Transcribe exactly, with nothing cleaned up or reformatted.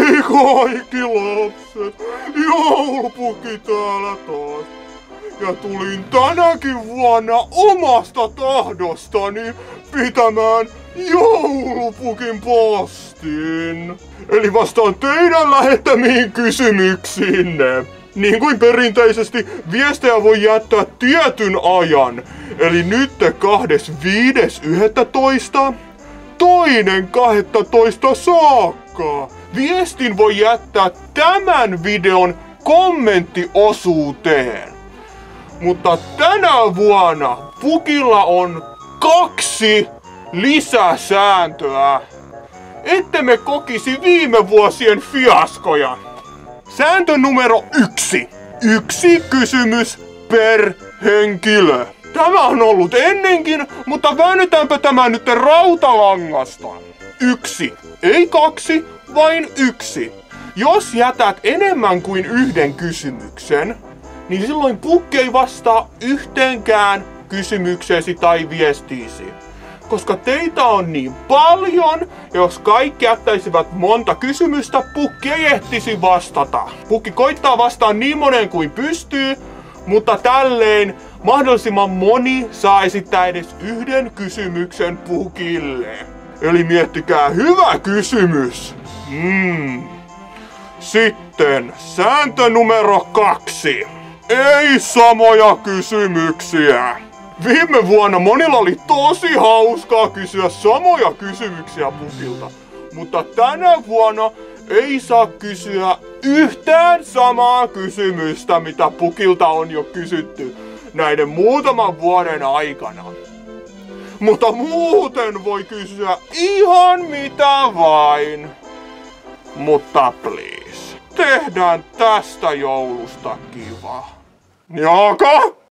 Hei kaikki lapset, joulupukki täällä taas. Ja tulin tänäkin vuonna omasta tahdostani pitämään joulupukin postin. Eli vastaan teidän lähettämiin kysymyksiinne. Niin kuin perinteisesti viestejä voi jättää tietyn ajan. Eli nyt kahdeskymmenesviides yhdestoista toinen kahdestoista saakka. Viestin voi jättää tämän videon kommenttiosuuteen. Mutta tänä vuonna pukilla on kaksi lisäsääntöä, ette me kokisi viime vuosien fiaskoja. Sääntö numero yksi. Yksi kysymys per henkilö. Tämä on ollut ennenkin, mutta väännetäänpä tämä nyt rautalangasta. Yksi. Ei kaksi, vain yksi. Jos jätät enemmän kuin yhden kysymyksen, niin silloin pukki ei vastaa yhteenkään kysymykseesi tai viestiisi. Koska teitä on niin paljon, ja jos kaikki jättäisivät monta kysymystä, pukki ei ehtisi vastata. Pukki koittaa vastaa niin monen kuin pystyy, mutta tälleen mahdollisimman moni saa esittää edes yhden kysymyksen pukille. Eli miettikää, hyvä kysymys. Mm. Sitten sääntö numero kaksi. Ei samoja kysymyksiä. Viime vuonna monilla oli tosi hauskaa kysyä samoja kysymyksiä pukilta. Mutta tänä vuonna ei saa kysyä yhtään samaa kysymystä, mitä pukilta on jo kysytty näiden muutaman vuoden aikana. Mutta muuten voi kysyä ihan mitä vain. Mutta please, tehdään tästä joulusta kiva. Jaka?